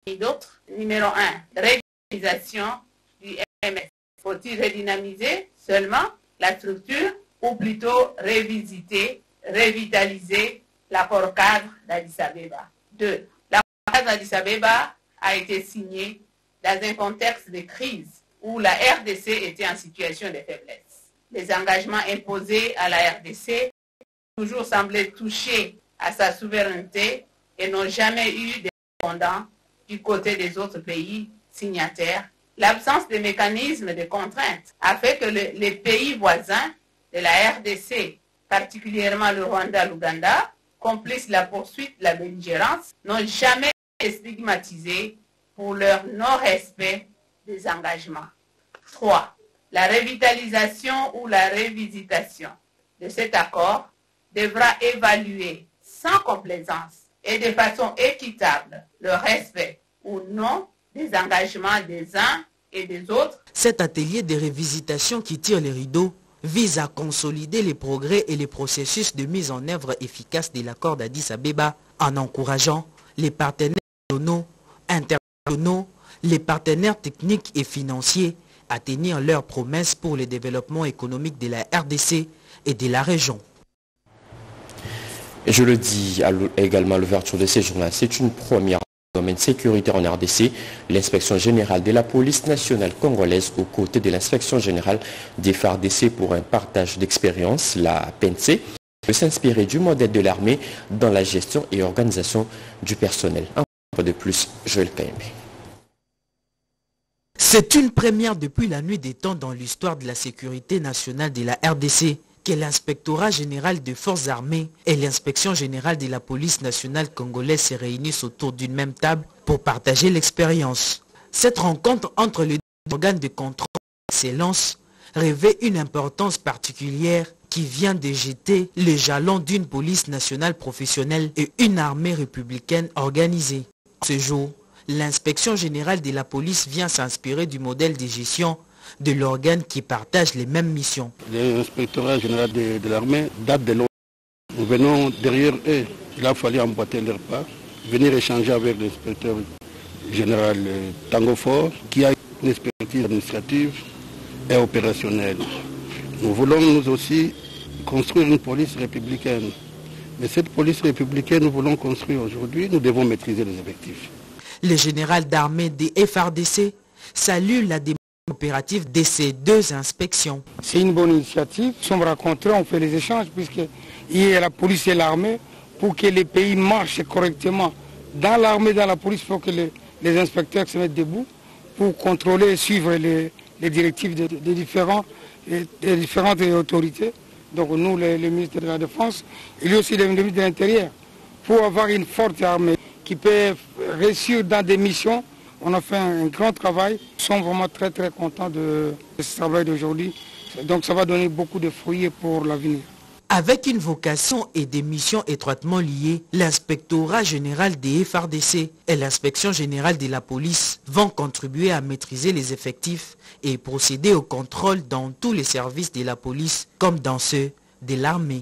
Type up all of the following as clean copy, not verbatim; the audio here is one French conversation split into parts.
d'autres. Numéro 1, révision du MS. Faut-il redynamiser seulement la structure ou plutôt revisiter, revitaliser l'accord cadre d'Addis Abeba? 2. L'accord cadre d'Addis Abeba a été signé dans un contexte de crise où la RDC était en situation de faiblesse. Les engagements imposés à la RDC ont toujours semblé toucher à sa souveraineté et n'ont jamais eu de répondants du côté des autres pays signataires. L'absence de mécanismes de contrainte a fait que les pays voisins de la RDC, particulièrement le Rwanda, l'Ouganda, complices de la poursuite de la belligérance, n'ont jamais été stigmatisés pour leur non-respect des engagements. 3. La revitalisation ou la révisitation de cet accord devra évaluer sans complaisance et de façon équitable le respect ou non des engagements des uns et des autres. Cet atelier de révisitation qui tire les rideaux vise à consolider les progrès et les processus de mise en œuvre efficace de l'accord d'Addis Abeba en encourageant les partenaires régionaux, internationaux, les partenaires techniques et financiers à tenir leurs promesses pour le développement économique de la RDC et de la région. Et je le dis également à l'ouverture de ces journaux, c'est une première dans le domaine sécuritaire en RDC. L'inspection générale de la police nationale congolaise aux côtés de l'inspection générale des FARDC pour un partage d'expérience, la PNC, peut s'inspirer du modèle de l'armée dans la gestion et organisation du personnel. Un peu de plus, Joël Kaimbe. C'est une première depuis la nuit des temps dans l'histoire de la sécurité nationale de la RDC que l'inspectorat général des forces armées et l'inspection générale de la police nationale congolaise se réunissent autour d'une même table pour partager l'expérience. Cette rencontre entre les deux organes de contrôle d'excellence revêt une importance particulière qui vient de jeter les jalons d'une police nationale professionnelle et une armée républicaine organisée. Ce jour, l'inspection générale de la police vient s'inspirer du modèle de gestion de l'organe qui partage les mêmes missions. L'inspectorat général de l'armée date de longtemps. Nous venons derrière eux. Il a fallu emboîter leur pas, venir échanger avec l'inspecteur général Tango Fort, qui a une expertise administrative et opérationnelle. Nous voulons nous aussi construire une police républicaine. Mais cette police républicaine, nous voulons construire aujourd'hui, nous devons maîtriser les effectifs. Le général d'armée des FARDC salue la démarche opérative de ces deux inspections. C'est une bonne initiative. Nous sommes rencontrés, on fait les échanges puisqu'il y a la police et l'armée pour que les pays marchent correctement. Dans l'armée, dans la police, il faut que les inspecteurs se mettent debout pour contrôler et suivre les directives des différentes autorités. Donc nous, les ministres de la Défense, il y a aussi les ministres de l'Intérieur, pour avoir une forte armée qui peut réussir dans des missions. On a fait un grand travail. Nous sommes vraiment très contents de ce travail d'aujourd'hui. Donc ça va donner beaucoup de fruits pour l'avenir. Avec une vocation et des missions étroitement liées, l'inspectorat général des FARDC et l'inspection générale de la police vont contribuer à maîtriser les effectifs et procéder au contrôle dans tous les services de la police comme dans ceux de l'armée.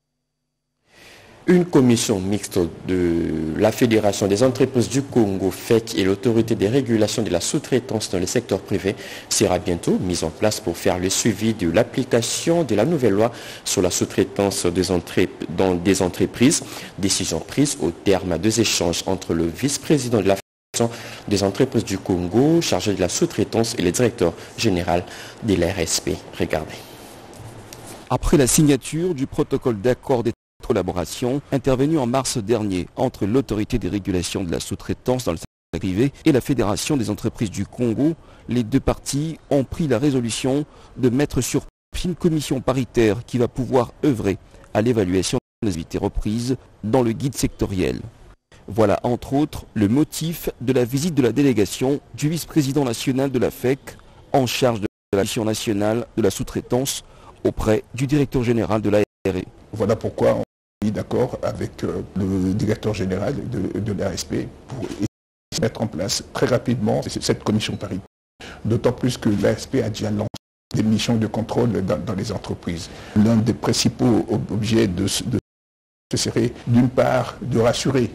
Une commission mixte de la Fédération des entreprises du Congo, FEC, et l'autorité des régulations de la sous-traitance dans le secteur privé sera bientôt mise en place pour faire le suivi de l'application de la nouvelle loi sur la sous-traitance dans des entreprises. Décision prise au terme des échanges entre le vice-président de la Fédération des entreprises du Congo, chargé de la sous-traitance, et le directeur général de l'RSP. Regardez. Après la signature du protocole d'accord des collaboration intervenue en mars dernier entre l'autorité des régulations de la sous-traitance dans le secteur privé et la Fédération des entreprises du Congo, les deux parties ont pris la résolution de mettre sur pied une commission paritaire qui va pouvoir œuvrer à l'évaluation des activités reprises dans le guide sectoriel. Voilà entre autres le motif de la visite de la délégation du vice-président national de la FEC en charge de la mission nationale de la sous-traitance auprès du directeur général de la RE. Voilà pourquoi on est d'accord avec le directeur général de l'ASP pour mettre en place très rapidement cette commission paritaire. D'autant plus que l'ASP a déjà lancé des missions de contrôle dans les entreprises. L'un des principaux objets de ce serait d'une part de rassurer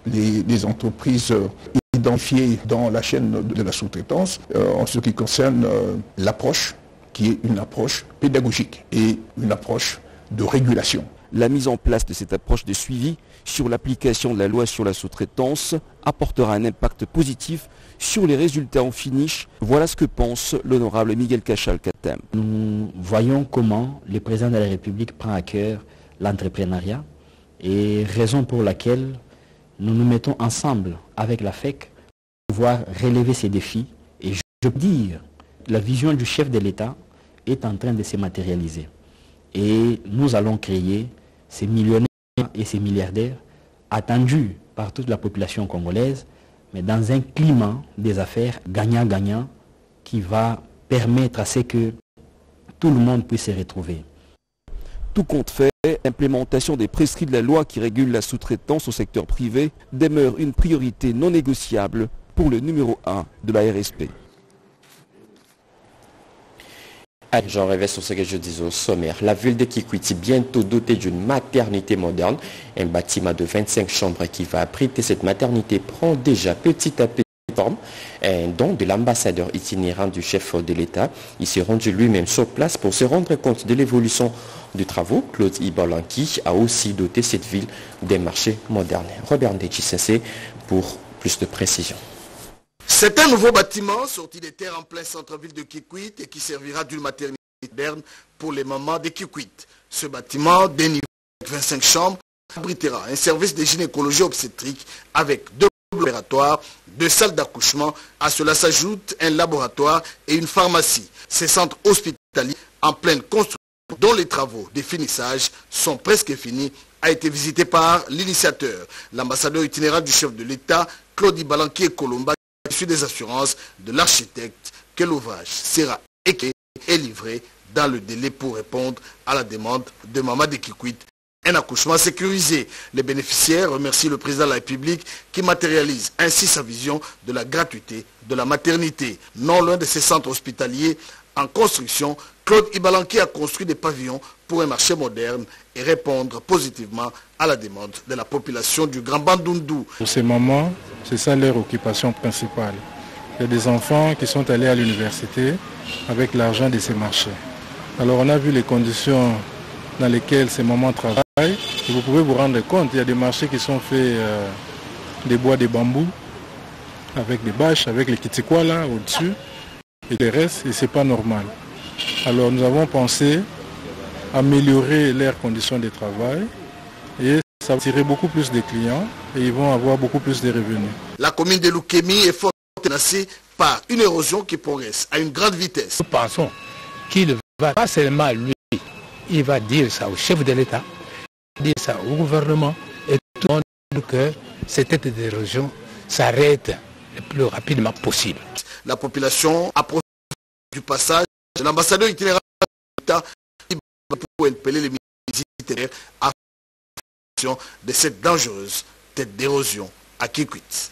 les entreprises identifiées dans la chaîne de la sous-traitance en ce qui concerne l'approche, qui est une approche pédagogique et une approche de régulation. La mise en place de cette approche de suivi sur l'application de la loi sur la sous-traitance apportera un impact positif sur les résultats en finish. Voilà ce que pense l'honorable Miguel Cachal-Katem. Nous voyons comment le président de la République prend à cœur l'entrepreneuriat et raison pour laquelle nous nous mettons ensemble avec la FEC pour pouvoir relever ces défis. Et je veux dire, la vision du chef de l'État est en train de se matérialiser. Et nous allons créer ces millionnaires et ces milliardaires attendus par toute la population congolaise, mais dans un climat des affaires gagnant-gagnant qui va permettre à ce que tout le monde puisse se retrouver. Tout compte fait, l'implémentation des prescrits de la loi qui régule la sous-traitance au secteur privé demeure une priorité non négociable pour le numéro 1 de la RSP. J'en rêvais sur ce que je disais au sommaire. La ville de Kikwit, bientôt dotée d'une maternité moderne. Un bâtiment de 25 chambres qui va abriter cette maternité prend déjà petit à petit forme. Un don de l'ambassadeur itinérant du chef de l'État. Il s'est rendu lui-même sur place pour se rendre compte de l'évolution du travaux. Claude Ibalanki a aussi doté cette ville d'un marché moderne. Robert Ndechisensé pour plus de précision. C'est un nouveau bâtiment sorti des terres en plein centre-ville de Kikwit et qui servira d'une maternité moderne pour les mamans de Kikwit. Ce bâtiment, dénivelé avec 25 chambres, abritera un service de gynécologie obstétrique avec 2 opératoires, 2 salles d'accouchement. À cela s'ajoute un laboratoire et une pharmacie. Ces centres hospitaliers en pleine construction, dont les travaux de finissage sont presque finis, a été visité par l'initiateur, l'ambassadeur itinérant du chef de l'État, Claude Ibalanki et Colomba, issu des assurances de l'architecte que l'ouvrage sera écrit et livré dans le délai pour répondre à la demande de Maman de Kikwit. Un accouchement sécurisé. Les bénéficiaires remercient le président de la République qui matérialise ainsi sa vision de la gratuité de la maternité. Non loin de ces centres hospitaliers en construction, Claude Ibalanki a construit des pavillons pour un marché moderne et répondre positivement à la demande de la population du Grand Bandundu. Pour ces mamans, c'est ça leur occupation principale. Il y a des enfants qui sont allés à l'université avec l'argent de ces marchés. Alors on a vu les conditions dans lesquelles ces mamans travaillent. Et vous pouvez vous rendre compte, il y a des marchés qui sont faits des bois de bambou, avec des bâches, avec les kitikwa là au-dessus, et le reste, et c'est pas normal. Alors nous avons pensé améliorer leurs conditions de travail et ça va attirer beaucoup plus de clients et ils vont avoir beaucoup plus de revenus. La commune de Lukemi est fort menacée par une érosion qui progresse à une grande vitesse. Nous pensons qu'il ne va pas seulement lui, il va dire ça au chef de l'État, dire ça au gouvernement et tout le monde que cette érosion s'arrête le plus rapidement possible. La population approche du passage de l'ambassadeur itinérant de l'État pour interpeller les militaires à la de cette dangereuse tête d'érosion à Kikwit.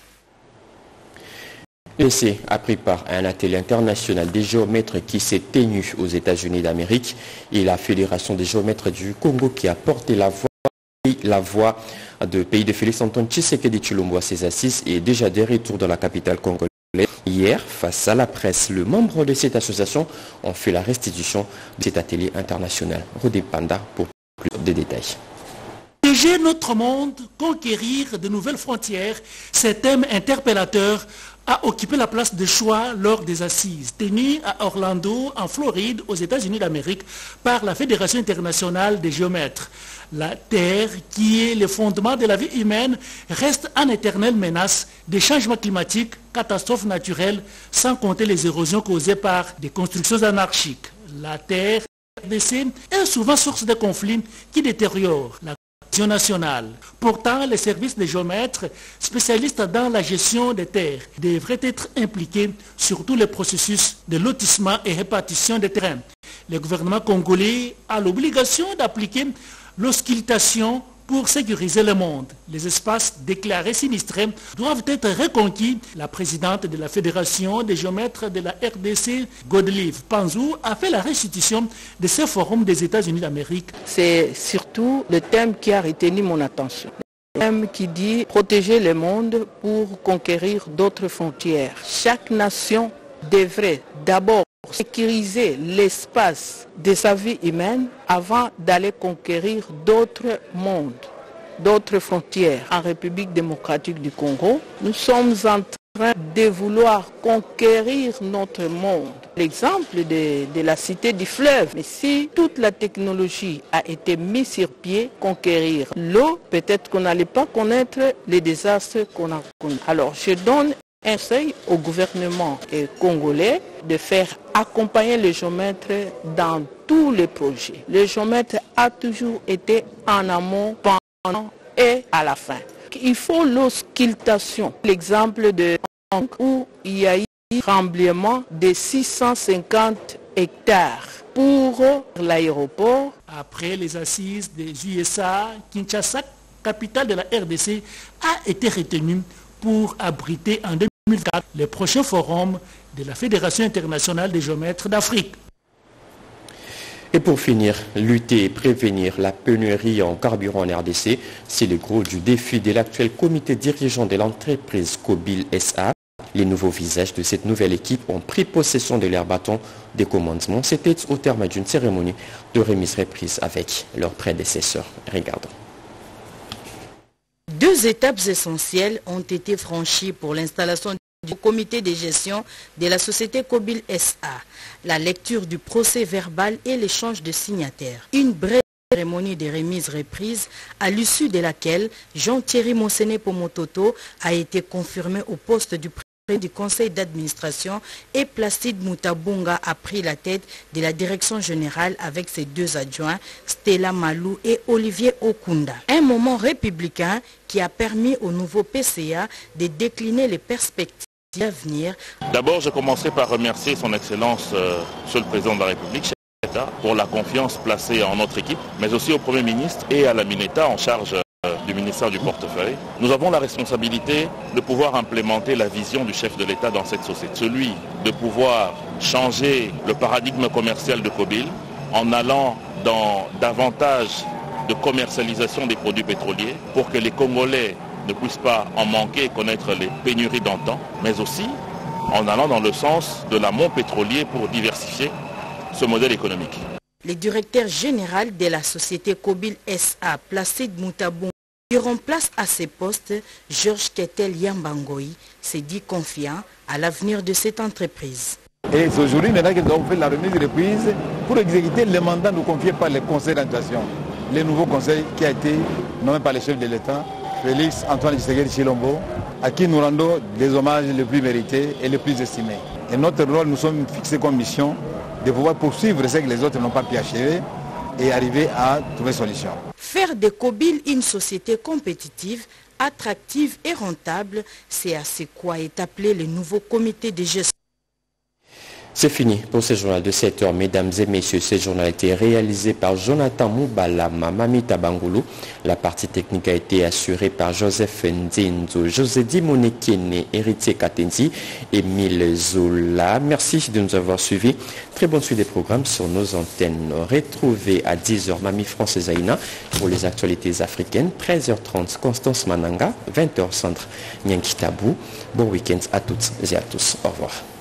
L'essai a pris part à un atelier international des géomètres qui s'est tenu aux États-Unis d'Amérique et la Fédération des géomètres du Congo qui a porté la voix de pays de Félix-Antoine Tshisekedi Tshilombo à ses assises et déjà de retour dans la capitale congolaise. Hier, face à la presse, le membre de cette association ont fait la restitution de cet atelier international. Rodé Panda pour plus de détails. Protéger notre monde, conquérir de nouvelles frontières, ce thème interpellateur a occupé la place de choix lors des assises tenues à Orlando, en Floride, aux États-Unis d'Amérique, par la Fédération internationale des géomètres. La Terre, qui est le fondement de la vie humaine, reste en éternelle menace des changements climatiques, catastrophes naturelles, sans compter les érosions causées par des constructions anarchiques. La Terre, RDC, est souvent source de conflits qui détériorent la cohésion nationale. Pourtant, les services des géomètres, spécialistes dans la gestion des terres, devraient être impliqués sur tous les processus de lotissement et répartition des terrains. Le gouvernement congolais a l'obligation d'appliquer l'auscultation pour sécuriser le monde. Les espaces déclarés sinistrés doivent être reconquis. La présidente de la Fédération des géomètres de la RDC, Godelive Panzou, a fait la restitution de ce forum des États-Unis d'Amérique. C'est surtout le thème qui a retenu mon attention. qui dit protéger le monde pour conquérir d'autres frontières. Chaque nation devrait d'abord sécuriser l'espace de sa vie humaine avant d'aller conquérir d'autres mondes, d'autres frontières. En République démocratique du Congo, nous sommes en train de vouloir conquérir notre monde. L'exemple de la cité du fleuve. Mais si toute la technologie a été mise sur pied, conquérir l'eau, peut-être qu'on n'allait pas connaître les désastres qu'on a connus. Alors je donne un conseil au gouvernement congolais de faire accompagner le géomètre dans tous les projets. Le géomètre a toujours été en amont, pendant et à la fin. Il faut l'auscultation. L'exemple de Hong Kong où il y a eu un tremblement de 650 hectares pour l'aéroport. Après les assises des USA, Kinshasa, capitale de la RDC, a été retenue pour abriter en 2004 le prochain forum de la Fédération internationale des géomètres d'Afrique. Et pour finir, lutter et prévenir la pénurie en carburant en RDC, c'est le gros du défi de l'actuel comité dirigeant de l'entreprise Kobil SA. Les nouveaux visages de cette nouvelle équipe ont pris possession de leur bâton de commandement. C'était au terme d'une cérémonie de remise-reprise avec leurs prédécesseurs. Regardons. Deux étapes essentielles ont été franchies pour l'installation du comité de gestion de la société Kobil SA, la lecture du procès verbal et l'échange de signataires. Une brève cérémonie de remise-reprise à l'issue de laquelle Jean-Thierry Monsene Pomototo a été confirmé au poste du président du conseil d'administration et Placide Mutabunga a pris la tête de la direction générale avec ses deux adjoints, Stella Malou et Olivier Okunda. Un moment républicain qui a permis au nouveau PCA de décliner les perspectives d'avenir. D'abord, je commencerai par remercier son Excellence, Monsieur le Président de la République, chef d'État, pour la confiance placée en notre équipe, mais aussi au Premier ministre et à la Mineta en charge du ministère du portefeuille. Nous avons la responsabilité de pouvoir implémenter la vision du chef de l'État dans cette société. Celui de pouvoir changer le paradigme commercial de Kobil en allant dans davantage de commercialisation des produits pétroliers pour que les Congolais ne puissent pas en manquer et connaître les pénuries d'antan, mais aussi en allant dans le sens de l'amont pétrolier pour diversifier ce modèle économique. Le directeur général de la société Kobil SA, Placide Mutabunga, qui remplace à ses postes Georges Ketel Yambangoï, s'est dit confiant à l'avenir de cette entreprise. Et c'est aujourd'hui maintenant que nous avons fait la remise de reprise pour exécuter les mandats nous confiés par le conseil d'administration. Le nouveau conseil qui a été nommé par le chef de l'État, Félix Antoine Tshisekedi Tshilombo, à qui nous rendons des hommages les plus mérités et les plus estimés. Et notre rôle, nous sommes fixés comme mission de pouvoir poursuivre ce que les autres n'ont pas pu achever et arriver à trouver solution. Faire de Kobil une société compétitive, attractive et rentable, c'est à ce quoi est appelé le nouveau comité de gestion. C'est fini pour ce journal de 7 heures, mesdames et messieurs. Ce journal a été réalisé par Jonathan Moubalama, Mamita Bangoulou. La partie technique a été assurée par Joseph Nzinzo, José Dimonekene, Héritier Katenzi, Émile Zola. Merci de nous avoir suivis. Très bonne suite des programmes sur nos antennes. Retrouvez à 10h Mamie France Zaina pour les actualités africaines. 13h30 Constance Mananga, 20h Centre Nyankitabou. Bon week-end à toutes et à tous. Au revoir.